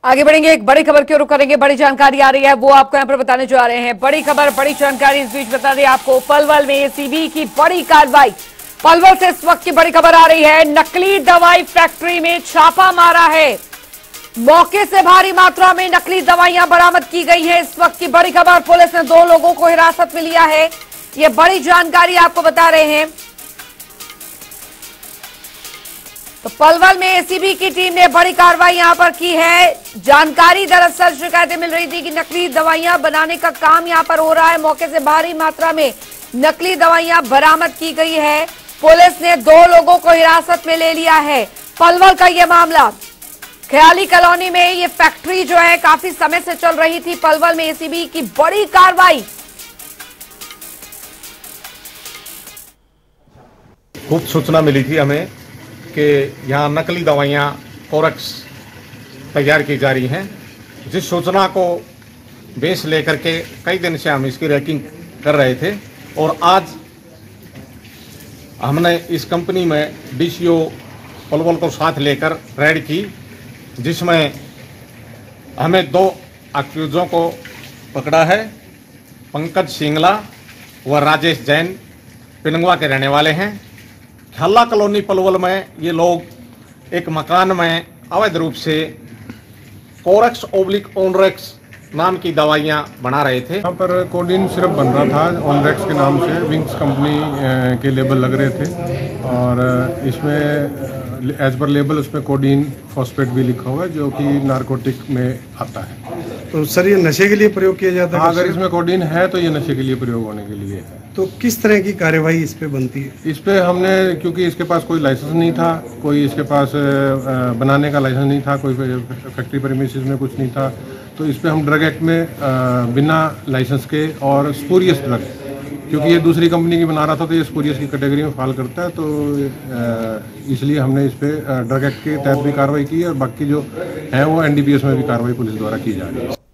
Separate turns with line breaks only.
आगे बढ़ेंगे, एक बड़ी खबर की ओर रुख करेंगे। बड़ी जानकारी आ रही है, वो आपको यहाँ पर बताने जा रहे हैं। बड़ी खबर, बड़ी जानकारी इस बीच बता दें आपको। पलवल में एसीबी की बड़ी कार्रवाई। पलवल से इस वक्त की बड़ी खबर आ रही है, नकली दवाई फैक्ट्री में छापा मारा है। मौके से भारी मात्रा में नकली दवाइयां बरामद की गई है। इस वक्त की बड़ी खबर, पुलिस ने 2 लोगों को हिरासत में लिया है। ये बड़ी जानकारी आपको बता रहे हैं। तो पलवल में एसीबी की टीम ने बड़ी कार्रवाई यहां पर की है। जानकारी, दरअसल शिकायतें मिल रही थी कि नकली दवाइयां बनाने का काम यहां पर हो रहा है। मौके से भारी मात्रा में नकली दवाइयां बरामद की गई है। पुलिस ने 2 लोगों को हिरासत में ले लिया है। पलवल का यह मामला, ख्याली कॉलोनी में ये फैक्ट्री जो है काफी समय से चल रही थी। पलवल में एसीबी की बड़ी कार्रवाई।
गुप्त सूचना मिली थी हमें कि यहाँ नकली दवाइयाँ कोरेक्स तैयार की जा रही हैं। जिस सूचना को बेस लेकर के कई दिन से हम इसकी रैकिंग कर रहे थे और आज हमने इस कंपनी में डीसीओ पलवल को साथ लेकर रेड की, जिसमें हमें 2 अक्यूजों को पकड़ा है। पंकज सिंगला व राजेश जैन पिनंगवा के रहने वाले हैं। ख्याला कॉलोनी पलवल में ये लोग एक मकान में अवैध रूप से कोरेक्स ओब्लिक ओनरेक्स नाम की दवाइयां बना रहे थे।
यहाँ पर कोडीन सिरप बन रहा था ओनरेक्स के नाम से। विंग्स कंपनी के लेबल लग रहे थे और इसमें एज पर लेबल उसमें कोडीन फॉस्फेट भी लिखा हुआ है, जो कि नारकोटिक में आता है।
तो सर, ये नशे के लिए प्रयोग किया जाता है?
अगर इसमें कोडीन है तो ये नशे के लिए प्रयोग होने के लिए है।
तो किस तरह की कार्यवाही इस पे बनती है?
इस पे हमने, क्योंकि इसके पास कोई लाइसेंस नहीं था, कोई इसके पास बनाने का लाइसेंस नहीं था, कोई फैक्ट्री प्रीमिसेस में कुछ नहीं था, तो इस पे हम ड्रग एक्ट में बिना लाइसेंस के और स्पूरियस ड्रग, क्योंकि ये दूसरी कंपनी की बना रहा था तो ये स्पूरियस की कैटेगरी में फॉल करता है, तो इसलिए हमने इस पे ड्रग एक्ट के तहत भी कार्रवाई की है और बाकी जो है वो एनडीपीएस में भी कार्रवाई पुलिस द्वारा की जा रही है।